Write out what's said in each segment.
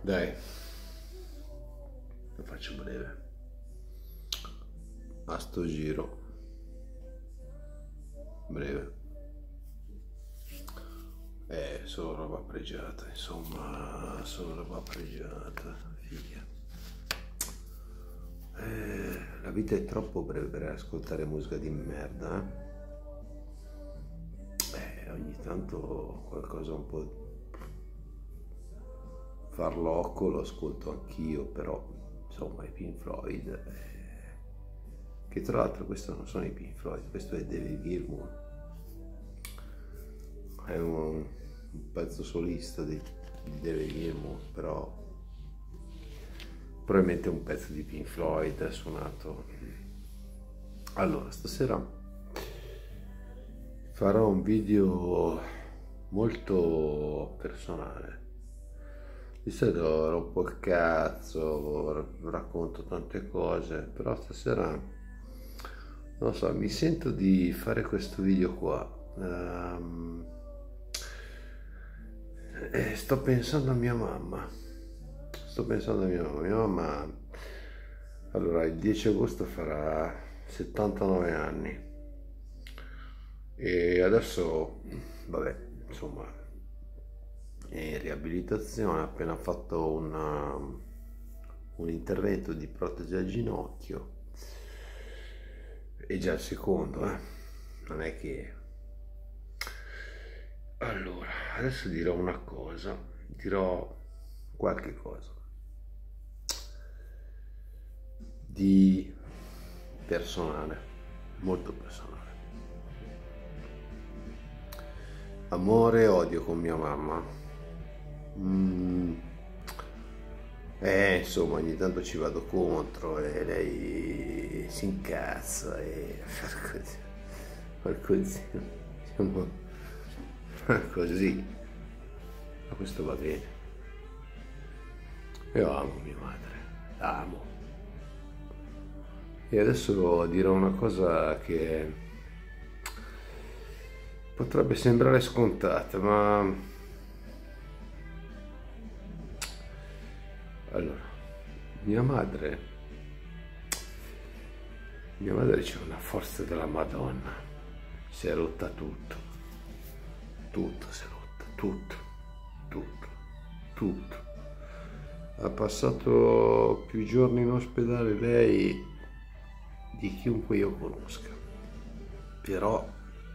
Dai, lo faccio breve. A sto giro, breve. Solo roba pregiata, insomma, solo roba pregiata, figlia. La vita è troppo breve per ascoltare musica di merda, ogni tanto qualcosa un po' farlocco lo ascolto anch'io, però insomma i Pink Floyd, che tra l'altro questo non sono i Pink Floyd, questo è David Gilmour, è un pezzo solista di David Gilmour, però probabilmente un pezzo di Pink Floyd suonato. Allora, stasera farò un video molto personale. Di solito rompo il cazzo, racconto tante cose, però stasera non lo so, mi sento di fare questo video qua. Sto pensando a mia mamma. Mia mamma, allora, il 10 agosto farà 79 anni e adesso, vabbè, insomma, è in riabilitazione, ha appena fatto un intervento di protesi al ginocchio, è già il secondo, non è che... Allora, adesso dirò una cosa, dirò qualche cosa di personale, molto personale. Amore e odio con mia mamma. Insomma, ogni tanto ci vado contro e lei si incazza e fa così, diciamo, fa così. Ma questo va bene. Io amo mia madre, la amo. E adesso dirò una cosa che potrebbe sembrare scontata, ma allora, mia madre c'è una forza della Madonna, si è rotta tutto si è rotta, tutto. Ha passato più giorni in ospedale lei di chiunque io conosca, però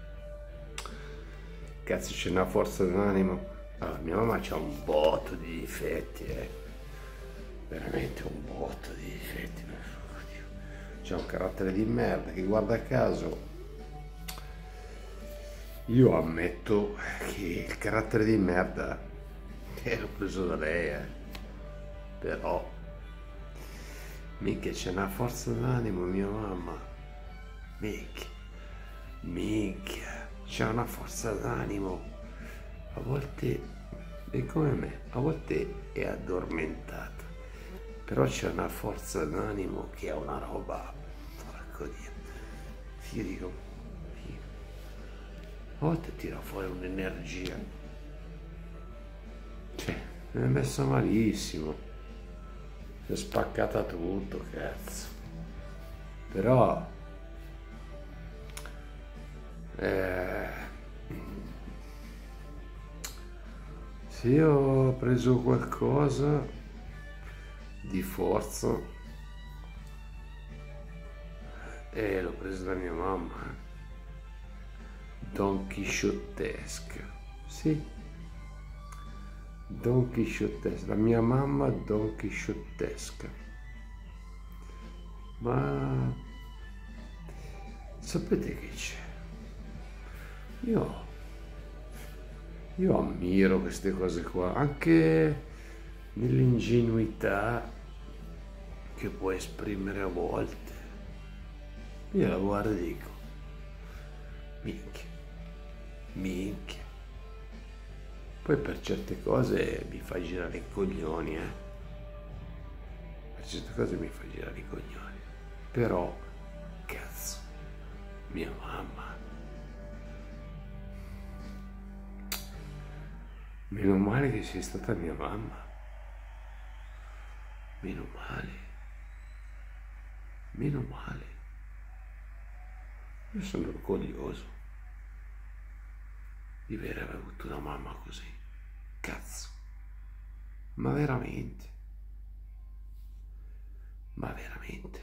cazzo c'è una forza d'animo. Allora, mia mamma c'ha un botto di difetti, veramente un botto di difetti, c'ha un carattere di merda che, guarda caso, io ammetto che il carattere di merda l'ho preso da lei, però minchia c'è una forza d'animo mia mamma, minchia c'è una forza d'animo, a volte è come me, a volte è addormentata, però c'è una forza d'animo che è una roba, porco Dio, io dico, a volte tira fuori un'energia, cioè mi è messa malissimo, si è spaccata tutto, cazzo, però se io ho preso qualcosa di forza, l'ho preso da mia mamma, Don Chisciottesca, sì, Don Chisciottesca, la mia mamma Don Chisciottesca, ma sapete che c'è? Io ammiro queste cose qua, anche nell'ingenuità che può esprimere a volte. Io la guardo e dico, minchia. Poi per certe cose mi fa girare i coglioni, Per certe cose mi fa girare i coglioni. Però, cazzo, mia mamma. Meno male che sei stata mia mamma. Meno male, meno male. Io sono orgoglioso di aver avuto una mamma così. Cazzo. Ma veramente. Ma veramente.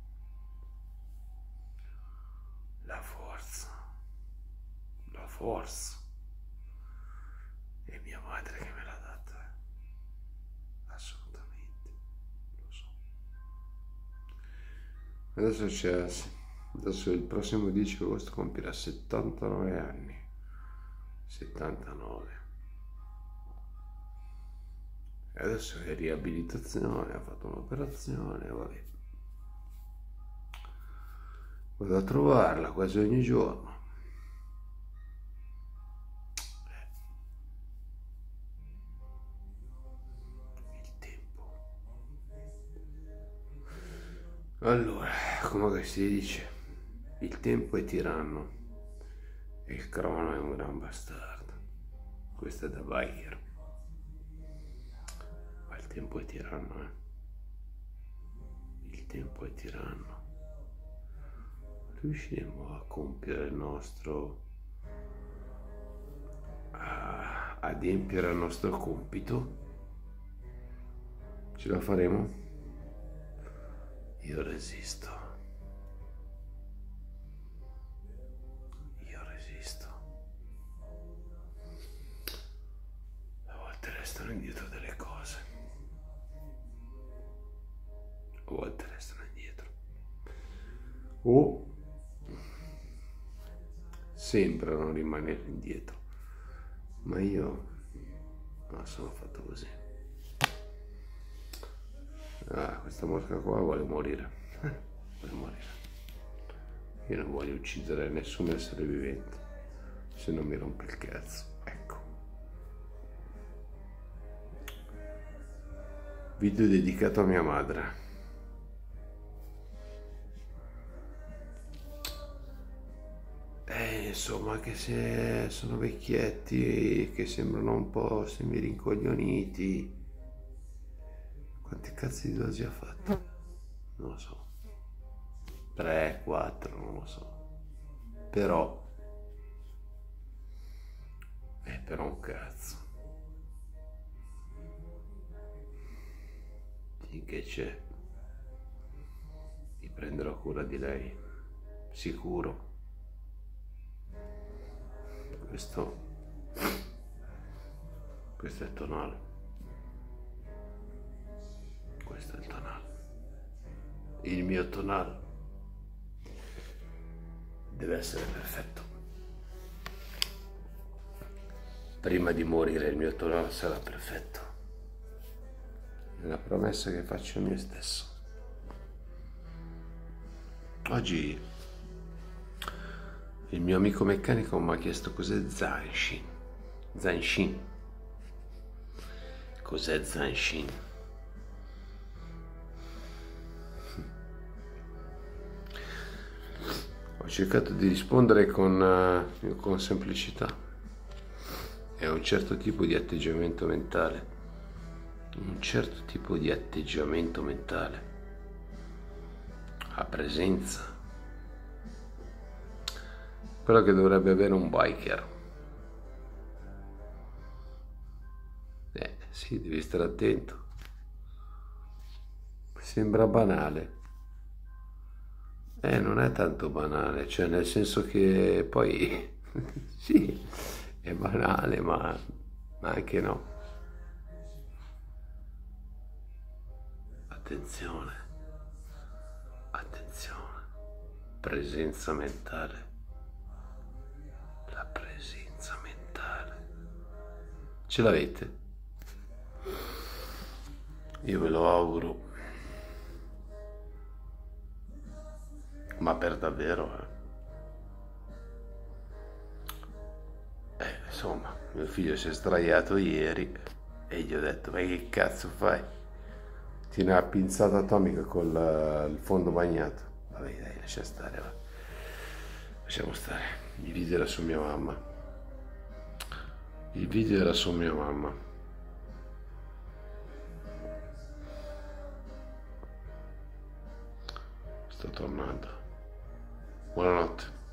La forza. La forza. È mia madre che me l'ha data. Assolutamente. Lo so. Adesso il prossimo 10 agosto compirà 79 anni. 79. E adesso è riabilitazione, ha fatto un'operazione, vabbè. Vado a trovarla quasi ogni giorno. Il tempo. Allora, come si dice, il tempo è tiranno e il crono è un gran bastardo. Questo è da Bayer. Ma il tempo è tiranno, eh. Il tempo è tiranno. Riusciremo a compiere il nostro, a adempiere al nostro compito? Ce la faremo? Io resisto. Io resisto. A volte restano indietro delle cose. A volte restano indietro. O sembrano rimanere indietro, ma io non sono fatto così. Questa mosca qua vuole morire. Vuole morire. Io non voglio uccidere nessun essere vivente, se non mi rompe il cazzo. Ecco. Video dedicato a mia madre. Insomma, anche se sono vecchietti che sembrano un po' semi-rincoglioniti. Quanti cazzi di dosi ha fatto? Non lo so. 3, 4, non lo so. Però un cazzo. Finché c'è, mi prenderò cura di lei. Sicuro. Questo è il tonale. Questo è il tonale. Il mio tonale deve essere perfetto. Prima di morire il mio tonale sarà perfetto. È la promessa che faccio a me stesso. Oggi il mio amico meccanico mi ha chiesto cos'è Zanshin. Zanshin. Cos'è Zanshin? Ho cercato di rispondere con semplicità. È un certo tipo di atteggiamento mentale. Un certo tipo di atteggiamento mentale. A presenza. Quello che dovrebbe avere un biker. Sì, devi stare attento. Sembra banale. Non è tanto banale, cioè nel senso che poi sì, è banale, ma anche no. Attenzione, attenzione, presenza mentale. La presenza mentale. Ce l'avete? Io ve lo auguro. Ma per davvero, insomma, mio figlio si è sdraiato ieri e gli ho detto, ma che cazzo fai? Tiene la pinzata atomica col il fondo bagnato. Vabbè, dai, lascia stare, va. Lasciamo stare. Il video era su mia mamma. Il video era su mia mamma. sto tornando. Buonanotte.